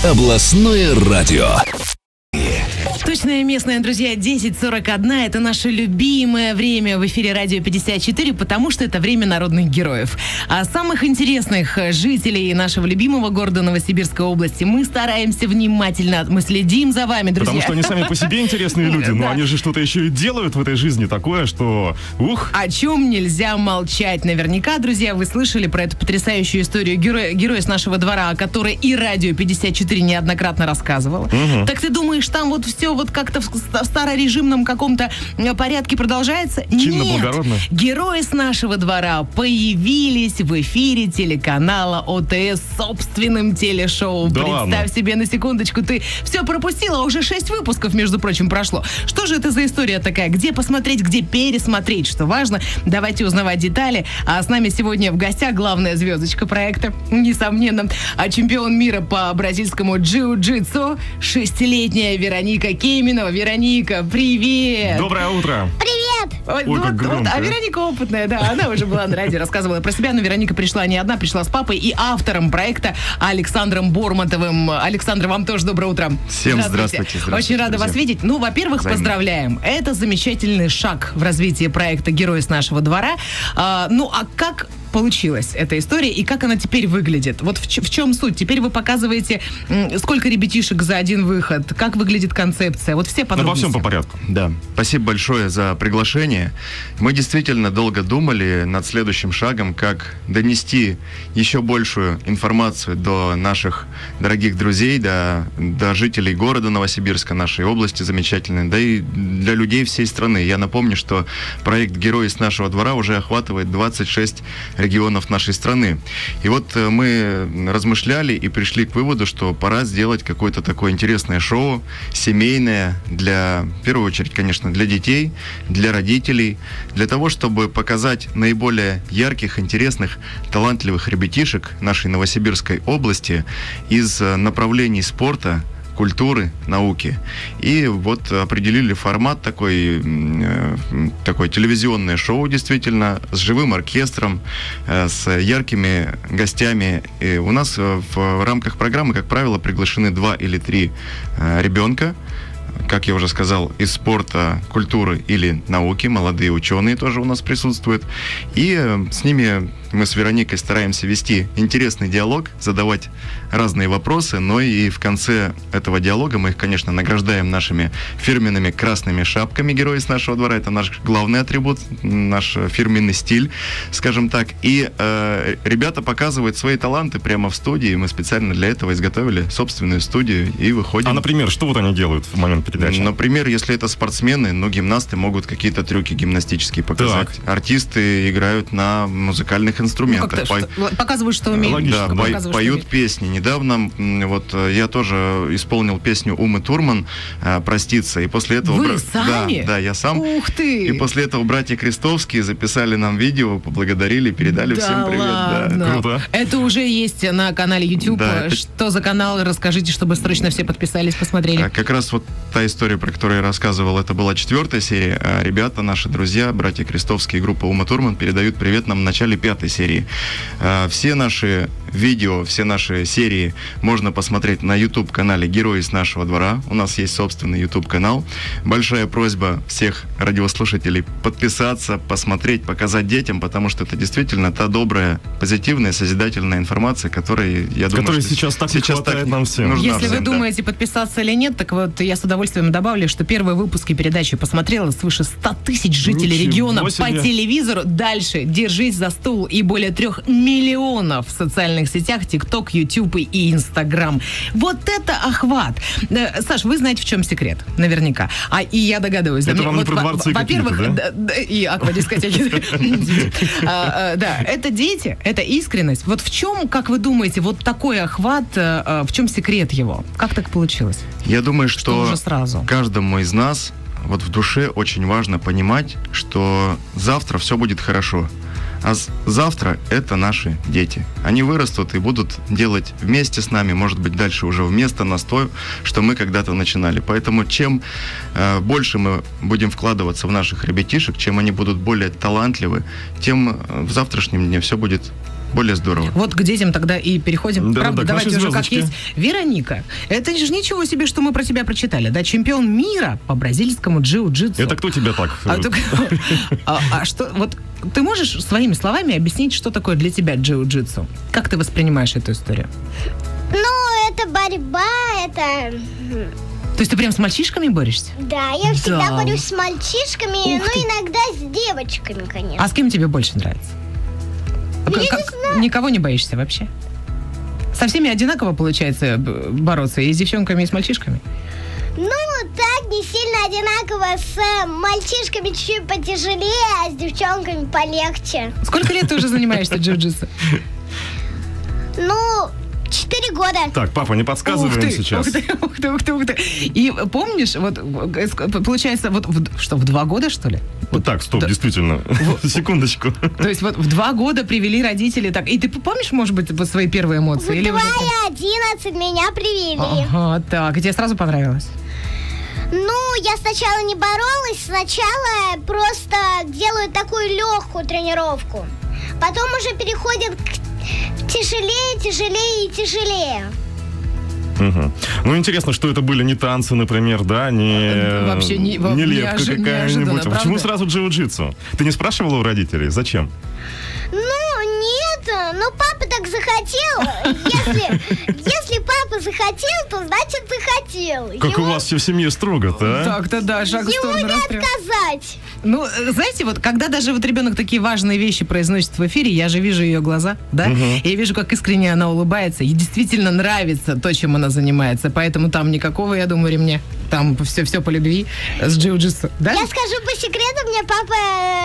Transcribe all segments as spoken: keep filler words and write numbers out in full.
Областное радио. Точное местное, друзья, десять сорок один. Это наше любимое время в эфире Радио пятьдесят четыре, потому что это время народных героев. А самых интересных жителей нашего любимого города Новосибирской области мы стараемся внимательно, мы следим за вами, друзья. Потому что они сами по себе интересные люди, но Да. они же что-то еще и делают в этой жизни такое, что ух. О чем нельзя молчать. Наверняка, друзья, вы слышали про эту потрясающую историю героя, героя с нашего двора, о которой и Радио пятьдесят четыре неоднократно рассказывало. Угу. Так ты думаешь, там вот все вот как-то в в старорежимном каком-то порядке продолжается? Чинно, Нет. благородно. Герои с нашего двора появились в эфире телеканала ОТС с собственным телешоу. Да Представь ладно? себе, на секундочку, ты все пропустила, а уже шесть выпусков, между прочим, прошло. Что же это за история такая? Где посмотреть, где пересмотреть? Что важно, давайте узнавать детали. А с нами сегодня в гостях главная звездочка проекта, несомненно, а чемпион мира по бразильскому джиу-джитсу, шестилетняя Вероника Кеминова. Вероника, привет! Доброе утро. Привет! Ой, Ой, ну как вот, громко, вот, а а. Вероника опытная, да, она уже была на радио, рассказывала про себя, но Вероника пришла не одна, пришла с папой и автором проекта Александром Борматовым. Александр, вам тоже доброе утро. Всем здравствуйте, здравствуйте, Очень рада друзья. вас видеть. Ну, во-первых, Взаимно. поздравляем. Это замечательный шаг в развитии проекта «Герой с нашего двора». А, ну, а как получилась эта история и как она теперь выглядит? Вот в, ч- в чем суть? Теперь вы показываете, м, сколько ребятишек за один выход, как выглядит концепция, вот все Обо подробности. всем по порядку. Да, спасибо большое за приглашение. Мы действительно долго думали над следующим шагом, как донести еще большую информацию до наших дорогих друзей, до, до жителей города Новосибирска, нашей области замечательной, да и для людей всей страны. Я напомню, что проект «Герои с нашего двора» уже охватывает двадцать шесть регионов нашей страны. И вот э, мы размышляли и пришли к выводу, что пора сделать какое-то такое интересное шоу, семейное, для, в первую очередь, конечно, для детей, для родителей, для того, чтобы показать наиболее ярких, интересных, талантливых ребятишек нашей Новосибирской области из э, направлений спорта, культуры, науки. И вот определили формат такой, э, такое телевизионное шоу, действительно, с живым оркестром, э, с яркими гостями. И у нас э, в рамках программы, как правило, приглашены два или три э, ребенка, как я уже сказал, из спорта, культуры или науки. Молодые ученые тоже у нас присутствуют. И э, с ними мы с Вероникой стараемся вести интересный диалог, задавать разные вопросы, но и в конце этого диалога мы их, конечно, награждаем нашими фирменными красными шапками «Герои с нашего двора». Это наш главный атрибут, наш фирменный стиль, скажем так. И э, ребята показывают свои таланты прямо в студии. Мы специально для этого изготовили собственную студию и выходим. А, например, что вот они делают в момент передачи? Например, если это спортсмены, ну, гимнасты могут какие-то трюки гимнастические показать. Так. Артисты играют на музыкальных Ну, инструментах. как-то, что- показывают, что умеют. Логично, Да, да. пой- Показывают, что поют умеют. песни. Недавно м, вот э, я тоже исполнил песню Умы Турман э, «Проститься». И после этого... Вы бра- сами? Да, да, я сам. Ух ты! И после этого братья Крестовские записали нам видео, поблагодарили, передали Да всем привет. Да. ладно? Круто. Это уже есть на канале YouTube. Да, это- Что за канал? Расскажите, чтобы срочно все подписались, посмотрели. А Как раз вот та история, про которую я рассказывал, это была четвертая серия. А ребята, наши друзья, братья Крестовские, группа Ума Турман, передают привет нам в начале пятой серии. А, Все наши видео, все наши серии можно посмотреть на YouTube-канале «Герои с нашего двора». У нас есть собственный YouTube-канал. Большая просьба всех радиослушателей подписаться, посмотреть, показать детям, потому что это действительно та добрая, позитивная, созидательная информация, которой, я думаю, Которой что сейчас так не хватает нам всем. нужна Если вы всем, да. думаете, подписаться или нет, так вот я с удовольствием добавлю, что первые выпуски передачи посмотрела свыше ста тысяч жителей Ничего региона по себе. телевизору. Дальше держись за стул и более трех миллионов в социальных сетях, ТикТок, Ютуб и Инстаграм. Вот это охват. Э, Саш, вы знаете, в чем секрет, наверняка. А и я догадываюсь. Это мне вам не про во- дворцы Во-первых, какие-то, да, да, и аквадискотеки. А, а, Да, это дети, это искренность. Вот в чем, как вы думаете, вот такой охват, э, э, в чем секрет его? Как так получилось? Я думаю, Что что уже сразу? каждому из нас вот в душе очень важно понимать, что завтра все будет хорошо. А с- завтра это наши дети. Они вырастут и будут делать вместе с нами, может быть, дальше уже вместо нас то, что мы когда-то начинали. Поэтому чем э, больше мы будем вкладываться в наших ребятишек, чем они будут более талантливы, тем э, в завтрашнем дне все будет более здорово. Вот к детям тогда и переходим. Да, Правда, да, давайте наши уже как звездочки. есть. Вероника, это же ничего себе, что мы про тебя прочитали. Да, чемпион мира по бразильскому джиу-джитсу. Это кто тебя так? А, так- а- а что, вот ты можешь своими словами объяснить, что такое для тебя джиу-джитсу? Как ты воспринимаешь эту историю? Ну, это борьба, это... То есть ты прям с мальчишками борешься? Да, я всегда Да. борюсь с мальчишками, Ух ну, ты. иногда с девочками, конечно. А с кем тебе больше нравится? Я Как- не как- знаю. Никого не боишься вообще? Со всеми одинаково получается б- бороться? И с девчонками, и с мальчишками? Ну, так, не сильно одинаково. С э, мальчишками чуть-чуть потяжелее, а с девчонками полегче. Сколько лет ты уже занимаешься джиу-джитсу? Ну, четыре года. Так, папа, не подсказывай Ух им ты, сейчас. ух ты, ух ты, ух ты, ух ты. И помнишь, вот э, ск- получается, вот в- что, в два года, что ли? Вот так, стоп, Да. действительно. Секундочку. То есть вот в два года привели родители так. И ты помнишь, может быть, вот свои первые В эмоции? Или два уже- и одиннадцать меня привели. Ага, так, и тебе сразу понравилось? Ну, я сначала не боролась, сначала просто делаю такую легкую тренировку. Потом уже переходит к тяжелее, тяжелее и тяжелее. Мгм. Ну, интересно, что это были не танцы, например, да, не, Вообще не- во- не лепка неожи- какая-нибудь. неожиданно, А почему правда? сразу джиу-джитсу? Ты не спрашивала у родителей? Зачем? Ну, нет, ну папа так захотел. Если, если папа захотел, то значит захотел. Как у Ему- вас все в семье строго-то, а? Так-то да, шаг в Ему сторону не расстрел. отказать. Ну, э, знаете, вот когда даже вот ребенок такие важные вещи произносит в эфире, я же вижу ее глаза, да? И я вижу, как искренне она улыбается. Ей действительно нравится то, чем она занимается. Поэтому там никакого, я думаю, ремня. Там все, все по любви с джиу-джитсу. Да? Я скажу по секрету, мне папа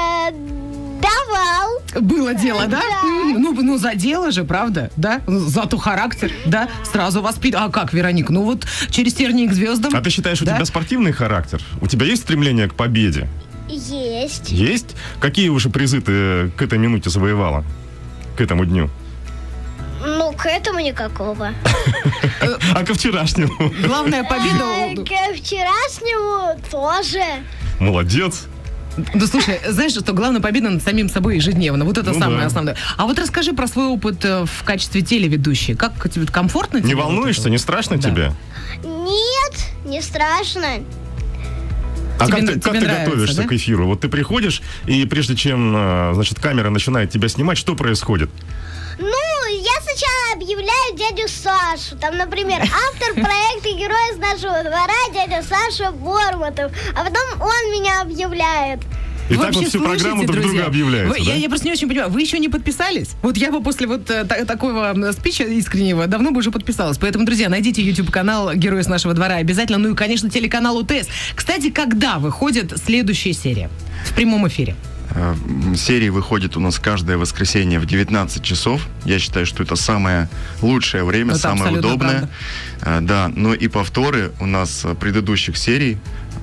э, давал. Было дело, да? Да. М, Ну, ну, за дело же, правда? Да? Зато характер, да? Сразу воспитан. А как, Вероник? Ну вот через тернии к звездам. А ты считаешь, у Да? тебя спортивный характер? У тебя есть стремление к победе? Есть. Есть? Какие уже призы ты к этой минуте завоевала? К этому дню? Ну, к этому никакого. А ко вчерашнему? Главная А, победа... К вчерашнему тоже. Молодец. Да слушай, знаешь, что главная победа над самим собой ежедневно. Вот это Ну самое да. основное. А вот расскажи про свой опыт э, в качестве телеведущей. Как тебе комфортно? Не тебе вот волнуешься? это Не вот? страшно Да. тебе? Нет, не страшно. А Тебе как н- ты, как тебе ты нравится, готовишься да? к эфиру? Вот ты приходишь, и прежде чем, э, значит, камера начинает тебя снимать, что происходит? Ну, я сначала объявляю дядю Сашу. Там, например, автор проекта «Герой из нашего двора» дядя Саша Бормотов. А потом он меня объявляет. И Вы так вот вообще всю слышите, программу друг друзья? друга объявляете, Вы- да? я, я просто не очень понимаю, вы еще не подписались? Вот я бы после вот э, та- такого м, спича искреннего давно бы уже подписалась. Поэтому, друзья, найдите YouTube-канал «Герой из нашего двора» обязательно. Ну и, конечно, телеканал УТС. Кстати, когда выходит следующая серия? В прямом эфире. Э, Серии выходит у нас каждое воскресенье в девятнадцать часов. Я считаю, что это самое лучшее время, Это самое абсолютно удобное. Э, Да, но и повторы у нас э, предыдущих серий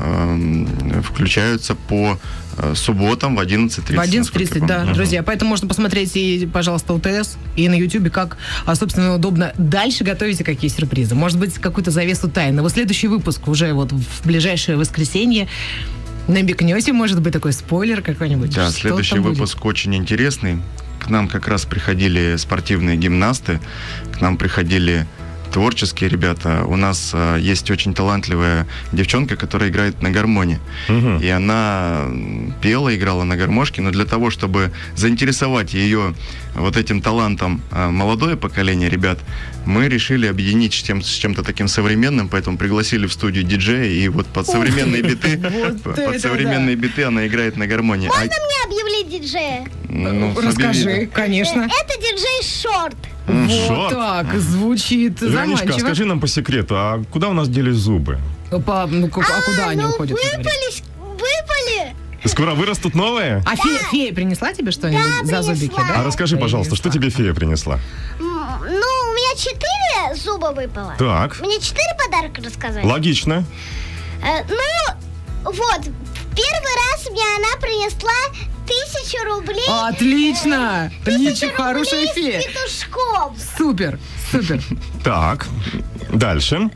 эм, включаются по э, субботам в одиннадцать тридцать. В одиннадцать тридцать, насколько я да, помню. друзья. Поэтому можно посмотреть и, пожалуйста, УТС, и на Ютубе, как, а, собственно, удобно. Дальше готовите какие сюрпризы. Может быть, какую-то завесу тайны. Вот следующий выпуск уже вот в ближайшее воскресенье. Намекнете, может быть, такой спойлер какой-нибудь? Да, Что следующий там будет? выпуск очень интересный. К нам как раз приходили спортивные гимнасты, к нам приходили творческие ребята. У нас э, есть очень талантливая девчонка, которая играет на гармоне. Мгм. И она м, пела, играла на гармошке, но для того, чтобы заинтересовать ее вот этим талантом э, молодое поколение ребят, мы решили объединить с, чем- с чем-то таким современным, поэтому пригласили в студию диджея, и вот под современные биты, Вот под это современные биты она играет на гармоне. А- Можно мне объявить диджея? ну, Расскажи, объяви. конечно. Э, Это диджей Шорт. М, Вот шорт. так, звучит Вероничка, а заманчиво. скажи нам по секрету, а куда у нас делись зубы? По- ну, к- а куда они ну, уходят? ты говоришь? выпались, выпали. Скоро вырастут новые? А фея, фея принесла тебе что-нибудь Да, за зубики, принесла. да? А расскажи, пожалуйста, что тебе фея принесла? М, Ну, у меня четыре зуба выпало. Так, Мне четыре подарка рассказать. логично. Э, Ну, вот, в первый раз мне она принесла тысячу рублей. Отлично! Тысячу Ничего, хорошая рублей фея. с петушком. Супер, супер. Так, дальше.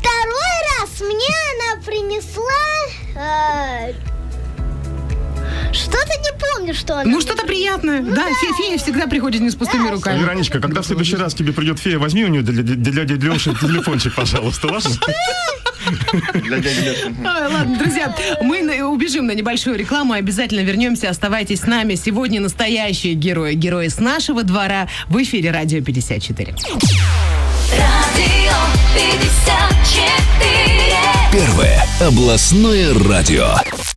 Второй раз мне она принесла э, Что-то не помню, что она. Ну, что-то приятное. Ну, да, да. фе- фея всегда приходит не с пустыми руками. Вероничка, когда в следующий раз к тебе придет фея, возьми у нее для, для, для дяди Леши телефончик, пожалуйста, ладно? Для дяди Леши. Ой, ладно, друзья, мы на- убежим на небольшую рекламу, обязательно вернемся, оставайтесь с нами. Сегодня настоящие герои, герои с нашего двора в эфире Радио пятьдесят четыре. Радио пятьдесят четыре. Первое областное радио.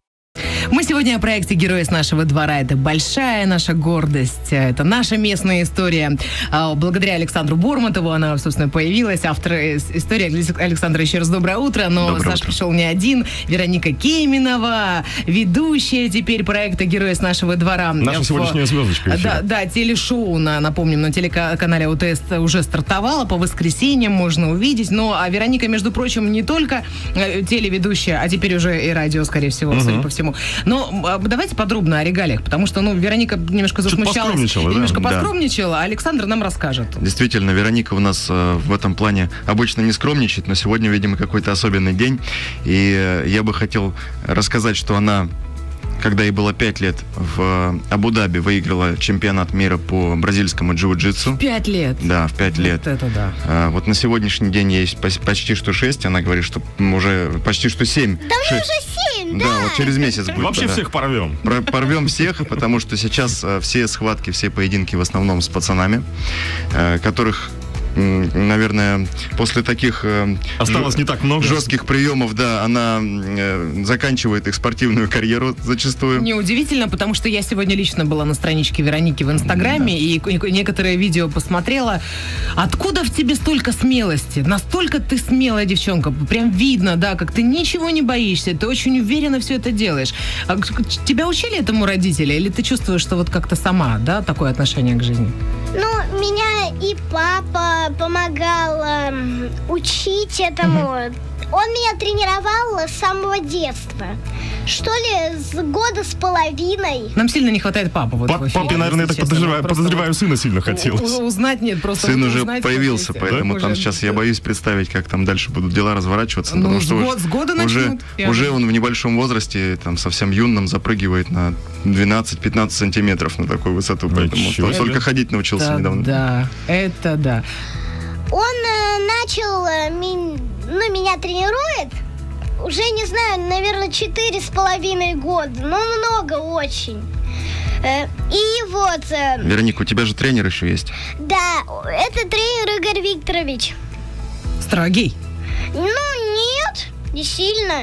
Мы сегодня о проекте «Герои с нашего двора». Это большая наша гордость. Это наша местная история. А, Благодаря Александру Борматову она, собственно, появилась. Автор э- истории. Александр, еще раз доброе утро. Но Доброе Саша утро. пришел не один. Вероника Кейминова, ведущая теперь проекта «Герои с нашего двора». Наша В- сегодняшняя звездочка эфира. Да, да, телешоу, на, напомним, на телеканале ОТС уже стартовало. По воскресеньям можно увидеть. Но а Вероника, между прочим, не только э, телеведущая, а теперь уже и радио, скорее всего, Мгм. судя по всему. Но а, давайте подробно о регалиях, потому что, ну, Вероника немножко Чуть засмущалась. поскромничала, да? Немножко Да. поскромничала, а Александр нам расскажет. Действительно, Вероника у нас э, в этом плане обычно не скромничает, но сегодня, видимо, какой-то особенный день. И э, я бы хотел рассказать, что она, когда ей было пять лет, в Абу-Даби выиграла чемпионат мира по бразильскому джиу-джитсу. Пять лет. Да, в пять лет. Вот это да. А, Вот на сегодняшний день ей пос- почти что шесть, она говорит, что уже почти что семь. Да мне Шесть. уже семь, Да, да. вот через месяц будет. Вообще да. всех порвем. Про- Порвем всех, потому что сейчас э, все схватки, все поединки в основном с пацанами, э, которых, м, наверное, после таких э, Осталось жё- не так много. жестких приемов, да, она э, заканчивает их спортивную карьеру зачастую. Неудивительно, потому что я сегодня лично была на страничке Вероники в Инстаграме и к- некоторые видео посмотрела. Откуда в тебе столько смелости? Настолько ты смелая девчонка. Прям видно, да, как ты ничего не боишься, ты очень уверенно все это делаешь. А к- к- тебя учили этому родители? Или ты чувствуешь, что вот как-то сама, да, такое отношение к жизни? Ну, меня и папа помогал эм, учить этому. Он меня тренировал с самого детства. Что ли, с года с половиной. Нам сильно не хватает папы. Вот, Пап- в эфире, Папе, наверное, я если так честно. подозреваю, Просто подозреваю, сына сильно вот хотелось. у- Узнать нет, просто Сын вот уже узнать появился, хотите. поэтому Да? там Уже- сейчас я боюсь представить, как там дальше будут дела разворачиваться, Ну, потому с что год- уж- с года уже, начнут, я уже думаю. он в небольшом возрасте, там совсем юным, запрыгивает на двенадцать-пятнадцать сантиметров на такую высоту, поэтому Ничего он себе. только ходить научился Это недавно. да, это да. Он э, начал, э, ми- ну, меня тренирует, уже, не знаю, наверное, четыре с половиной года. Ну, много очень. Э, И вот, э, Вероника, у тебя же тренер еще есть. да, это тренер Игорь Викторович. Строгий. Ну, нет, не сильно.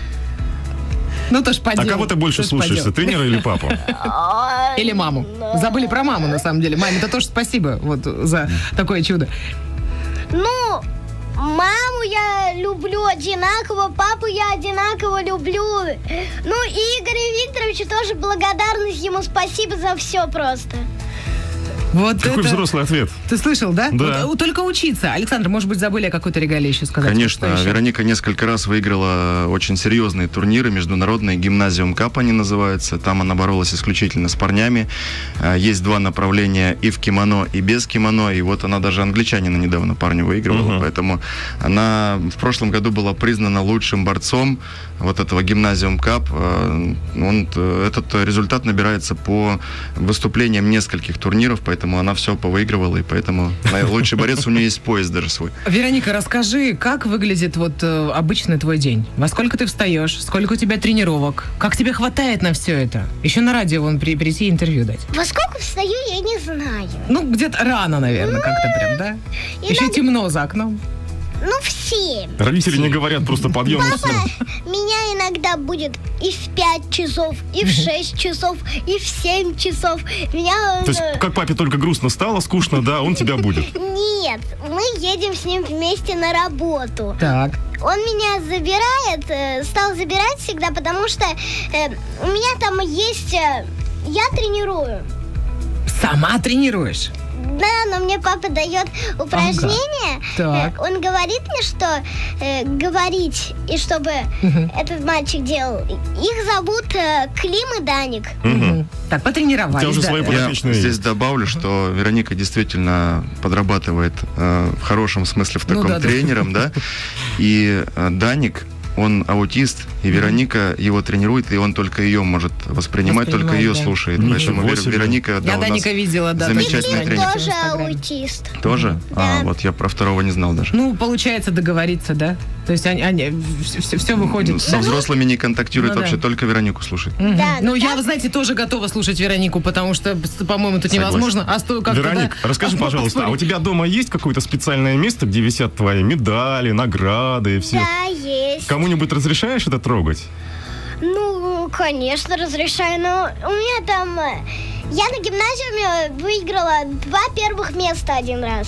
Ну, тоже по А делу. кого ты больше Тоже по слушаешься, делу. тренера или папу? А, Или маму. Забыли про маму, на самом деле. Маме-то тоже спасибо вот за такое чудо. Ну, маму я люблю одинаково, папу я одинаково люблю. Ну, и Игорю Викторовичу тоже благодарность, ему спасибо за все просто. Вот Какой это... взрослый ответ. Ты слышал, да? Да. Вот, только учиться. Александр, может быть, забыли о какой-то регалии еще сказать? Конечно, Что еще? Вероника несколько раз выиграла очень серьезные турниры, международные, гимназиум Кап они называются. Там она боролась исключительно с парнями. А, Есть два направления и в кимоно, и без кимоно. И вот она даже англичанина недавно парня выигрывала. Мгм. Поэтому она в прошлом году была признана лучшим борцом вот этого гимназиум Кап. А, Он, э, этот результат набирается по выступлениям нескольких турниров, поэтому она все повыигрывала, и поэтому на- лучший борец, у нее есть пояс даже свой. Вероника, расскажи, как выглядит вот э, обычный твой день? Во сколько ты встаешь? Сколько у тебя тренировок? Как тебе хватает на все это? Еще на радио вон при, прийти интервью дать. Во сколько встаю, я не знаю. Ну, где-то рано, наверное, как-то прям, да? Еще Иногда- темно за окном. Ну, в семь. Родители не говорят просто подъем и Папа сна. меня иногда будет и в пять часов, и в шесть часов, и в семь часов. Меня... То есть, э, как папе только грустно стало, скучно, да, он тебя будет. Нет, мы едем с ним вместе на работу. Так. Он меня забирает, э, стал забирать всегда, потому что э, у меня там есть... э, я тренирую. Сама тренируешь? Да, но мне папа дает упражнения. Так. Э, Он говорит мне, что э, говорить, и чтобы Мгм. этот мальчик делал. Их зовут э, Клим и Даник. Мгм. Так, потренировались. У тебя уже да. свои Я подопечные здесь есть. добавлю, что Вероника действительно подрабатывает э, в хорошем смысле в Ну таком да, да. тренером, да. И э, Даник он аутист, и Вероника его тренирует, и он только ее может воспринимать, только ее да. слушает. Ничего Поэтому Вер- себе. Вероника, да, Я у нас Даника видела, да. замечательный точно. тренер. Тоже В Инстаграме. аутист. Тоже? Да. А, вот я про второго не знал даже. Ну, получается договориться, да? То есть они, они все, все выходит. Со взрослыми не контактирует Ну, вообще, да. только Веронику слушает. Мгм. Да, ну, ну я, так- вы знаете, тоже готова слушать Веронику, потому что, по-моему, тут Согласен. невозможно. А сто как-то, Вероник, да, расскажи, а, пожалуйста, а у тебя дома есть какое-то специальное место, где висят твои медали, награды и все? Да, есть. Кому-нибудь разрешаешь это трогать? Ну, конечно, разрешаю, но у меня там... э, Я на гимназиуме выиграла два первых места один раз.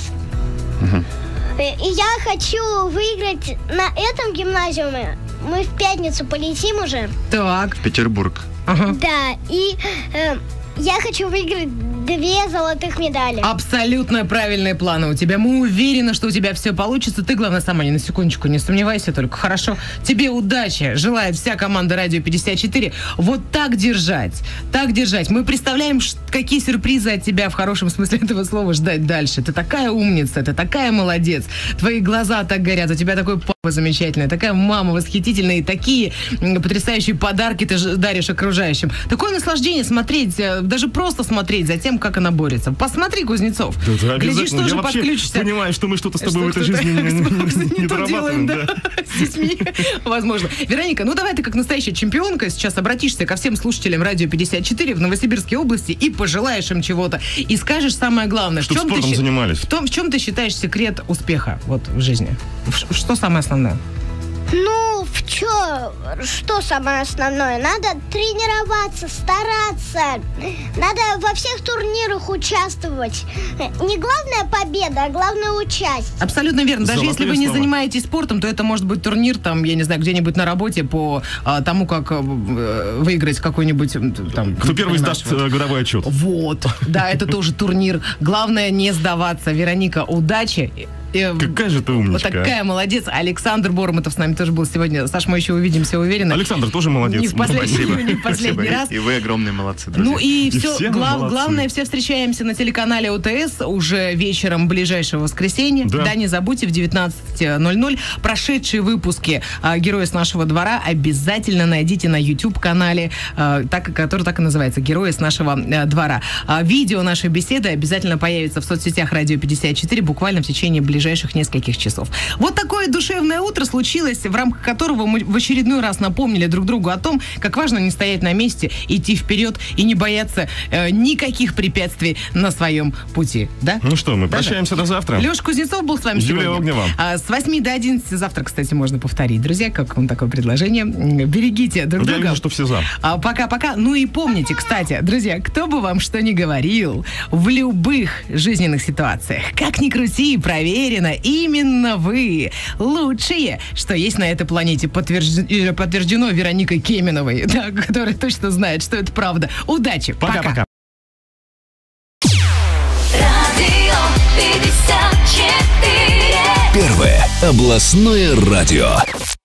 Э, И я хочу выиграть на этом гимназиуме. Мы в пятницу полетим уже. Так. Петербург. Ага. Да, и э, я хочу выиграть две золотых медали. Абсолютно правильные планы у тебя. Мы уверены, что у тебя все получится. Ты, главное, сама ни на секундочку не сомневайся только. Хорошо? Тебе удачи. Желает вся команда Радио пятьдесят четыре. Вот так держать. Так держать. Мы представляем, ш- какие сюрпризы от тебя в хорошем смысле этого слова ждать дальше. Ты такая умница, ты такая молодец. Твои глаза так горят. У тебя такой папа замечательный, такая мама восхитительная. И такие м, потрясающие подарки ты ж- даришь окружающим. Такое наслаждение смотреть, э, даже просто смотреть за тем, как она борется. Посмотри, Кузнецов. Да, да, Глядишь, обязательно. тоже Я вообще подключишься. понимаю, что мы что-то с тобой в Что этой кто-то жизни не, не- не то делаем, дорабатываем. да, Да. с детьми. Возможно. Вероника, ну давай ты как настоящая чемпионка сейчас обратишься ко всем слушателям Радио пятьдесят четыре в Новосибирской области и пожелаешь им чего-то. И скажешь самое главное. Чтоб в чем ты спортом щи- занимались. В, том, в чем ты считаешь секрет успеха вот в жизни? В- Что самое основное? Ну, в чё? Что самое основное? Надо тренироваться, стараться. Надо во всех турнирах участвовать. Не главная победа, а главное участие. Абсолютно верно. Даже Золотые если вы не слова. занимаетесь спортом, то это может быть турнир, там, я не знаю, где-нибудь на работе по а, тому, как э, выиграть какой-нибудь м, там... Кто первый понимаешь, сдаст вот. э, годовой отчет? Вот, да, это тоже турнир. Главное не сдаваться. Вероника, удачи. И, Какая же ты вот умничка. такая молодец. Александр Бормотов с нами тоже был сегодня. Саш, мы еще увидимся, уверена. Александр тоже молодец. Не в последний, Спасибо. не в последний Спасибо. раз. И вы огромные молодцы, друзья. Ну и, И все, все мы молодцы. главное, все встречаемся на телеканале ОТС уже вечером ближайшего воскресенья. Да. Да, не забудьте, в девятнадцать ноль ноль прошедшие выпуски а, «Герои с нашего двора» обязательно найдите на YouTube-канале, а, так, который так и называется «Герои с нашего а, двора». А, видео нашей беседы обязательно появится в соцсетях Радио пятьдесят четыре буквально в течение ближайших нескольких часов. Вот такое душевное утро случилось, в рамках которого мы в очередной раз напомнили друг другу о том, как важно не стоять на месте, идти вперед и не бояться э, никаких препятствий на своем пути. Да? Ну что, мы Да-да. прощаемся до завтра. Леша Кузнецов был с вами Юлия сегодня. Огнева. А, с восьми до одиннадцати завтра, кстати, можно повторить. Друзья, как вам такое предложение? М, Берегите друг Я друга. вижу, что все за. А, пока-пока. Ну и помните, кстати, друзья, кто бы вам что ни говорил, в любых жизненных ситуациях, как ни крути, проверено, именно вы лучшие, что есть на этой планете. Подтверждено, подтверждено Вероникой Кеминовой, да, которая точно знает, что это правда. Удачи. Пока-пока. Радио пятьдесят четыре. Первое областное радио.